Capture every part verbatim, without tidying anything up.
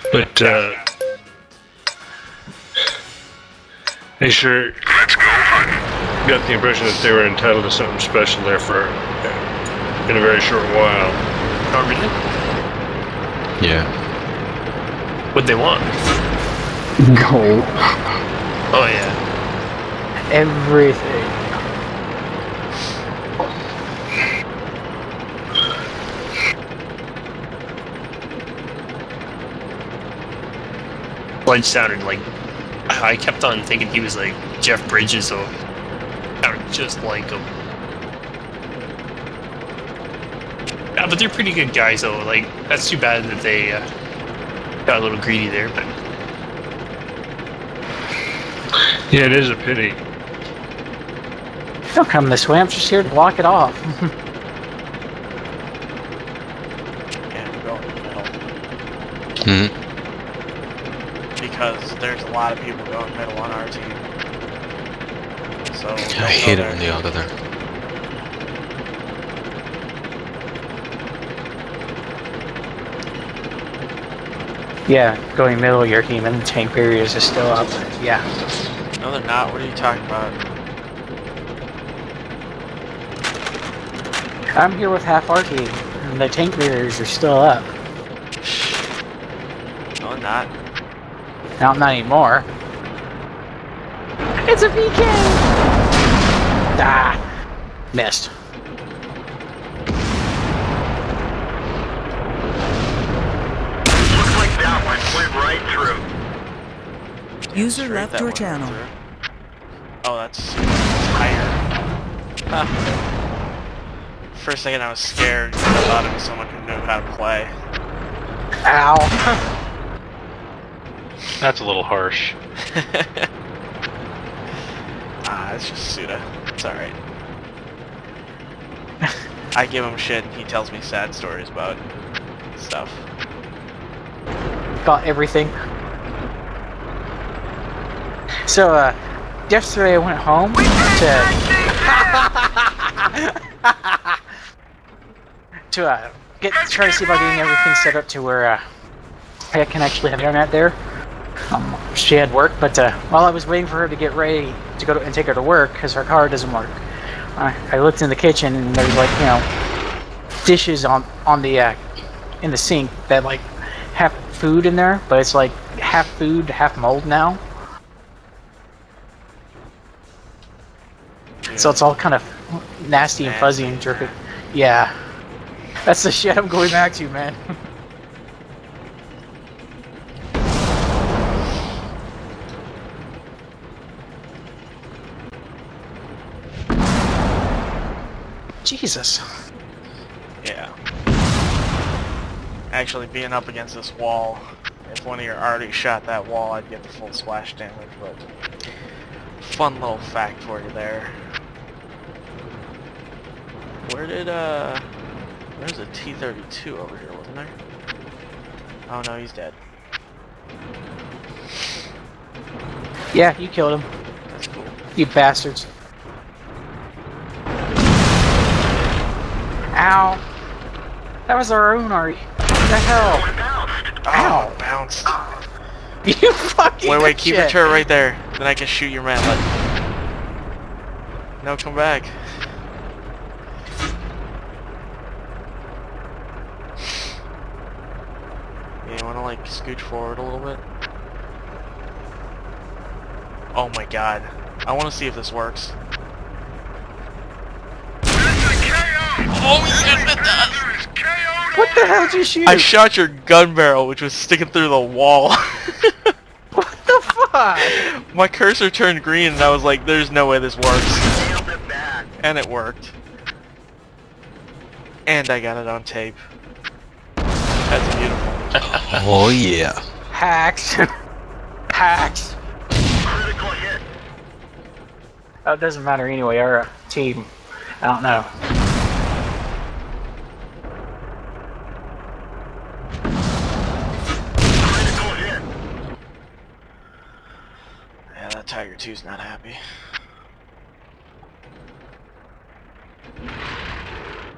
But, uh... they sure got the impression that they were entitled to something special there for... in a very short while. Oh, really? Yeah. What'd they want? Gold. Oh, yeah. Everything. Blood sounded like... I kept on thinking he was like Jeff Bridges, so... sounded just like him. Yeah, but they're pretty good guys, though. Like, that's too bad that they uh, got a little greedy there, but... Yeah, it is a pity. Don't come this way, I'm just here to block it off. Yeah, we're going in the middle. Mm-hmm. Because there's a lot of people going middle on our team. So I don't hate go it when they there. all go there. Yeah, going middle of your team and the tank barriers are still up. Yeah. No, they're not. What are you talking about? I'm here with half our team, and the tank barriers are still up. No, they're not. Not, not anymore. It's a P K! Ah! Missed. Looks like that one went right through. User Straight left that your one channel. through. Oh, that's higher. Huh. For a second I was scared because I thought it was someone who knew how to play. Ow! That's a little harsh. Ah, it's just Suda. It's alright. I give him shit and he tells me sad stories about stuff. Got everything. So, uh, yesterday I went home to... to, uh, get, try to see about getting everything set up to where, uh, I can actually have internet there. Um, she had work, but, uh, while I was waiting for her to get ready to go to, and take her to work, because her car doesn't work, uh, I looked in the kitchen and there's, like, you know, dishes on, on the, uh, in the sink that, like, have food in there, but it's, like, half food, half mold now. So it's all kind of nasty and fuzzy and jerky. Yeah. That's the shit I'm going back to, man. Jesus. Yeah. Actually, being up against this wall, if one of you already shot that wall, I'd get the full splash damage, but... Fun little fact for you there. Where did, uh... There's a T thirty-two over here, wasn't there? Oh no, he's dead. Yeah, you killed him. That's cool. You bastards. Ow. That was our own Ari. What the hell? Oh, bounced. You fucking Wait, wait, keep your shit. turret right there. Then I can shoot your man. Like... No, come back. Yeah, you wanna like scooch forward a little bit? Oh my god. I wanna see if this works. Oh yes, it does! What the hell did you shoot? I shot your gun barrel, which was sticking through the wall. What the fuck? My cursor turned green and I was like, there's no way this works. And it worked. And I got it on tape. That's beautiful. Oh yeah. Hacks. Hacks. Oh, it doesn't matter anyway, our uh, team. I don't know. Yeah, that Tiger two's not happy.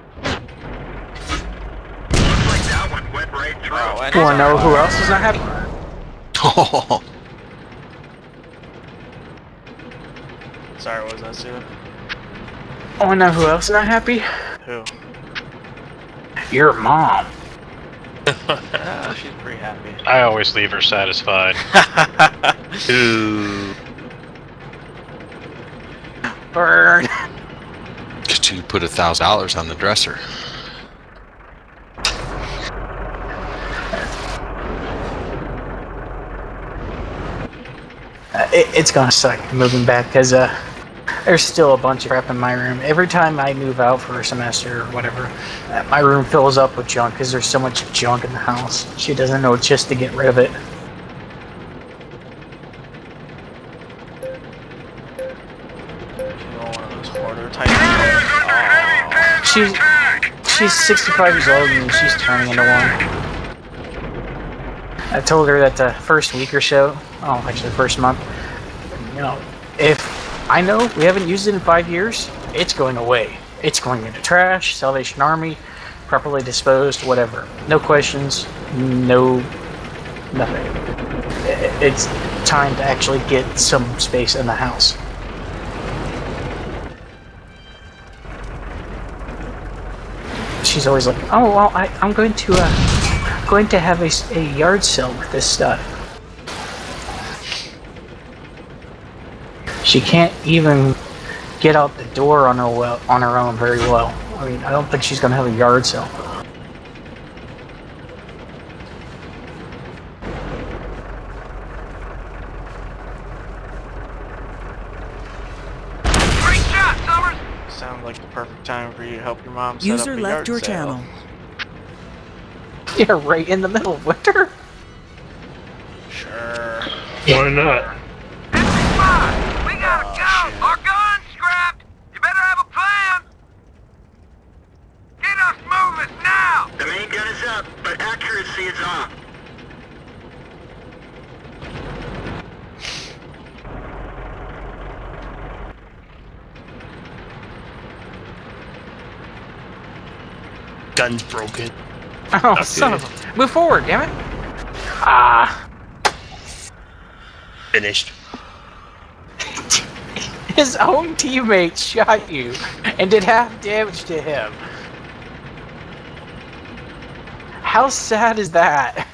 Looks like that one went right through. Oh, and You wanna know who else is not happy? Oh, Sorry, what was that, Sue? Oh, and know who else is not happy? Who? Your mom. Uh, she's pretty happy. I always leave her satisfied. Ooh. Burn. Could you put a thousand dollars on the dresser? Uh, it, it's gonna suck moving back because uh, there's still a bunch of crap in my room. Every time I move out for a semester or whatever, uh, my room fills up with junk because there's so much junk in the house. She doesn't know just to get rid of it. She's one of those hoarder type people. She's she's sixty-five years old and she's turning into one. I told her that the first week or so, oh, actually the first month, you know, if I know we haven't used it in five years, it's going away. It's going into trash, Salvation Army, properly disposed, whatever. No questions, no, nothing. I- It's time to actually get some space in the house. She's always like, oh, well, I, I'm going to, uh, going to have a, s- a yard sale with this stuff. She can't even get out the door on her well, on her own very well. I mean, I don't think she's gonna have a yard sale. Great shot, Summers! Sounds like the perfect time for you to help your mom set User up a left yard your sale. channel. Yeah, right in the middle of winter. Sure. Why not? Fifty-five! We gotta Oh, go! shit. Our gun's scrapped! You better have a plan! Get us moving now! The main gun is up, but accuracy is off. Gun's broken. Oh, Not son good. of a... Move forward, damn it! Ah, Finished. his own teammate shot you and did half damage to him. How sad is that?